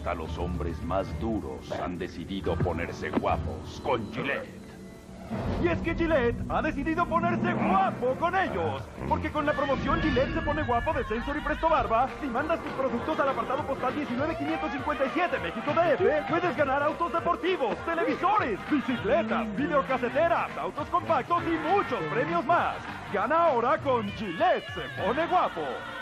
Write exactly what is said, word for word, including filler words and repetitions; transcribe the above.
Hasta los hombres más duros han decidido ponerse guapos con Gillette. Y es que Gillette ha decidido ponerse guapo con ellos. Porque con la promoción Gillette se pone guapo de Sensor y Presto Barba, si mandas tus productos al apartado postal diecinueve quinientos cincuenta y siete México D F, puedes ganar autos deportivos, televisores, bicicletas, videocaseteras, autos compactos y muchos premios más. Gana ahora con Gillette se pone guapo.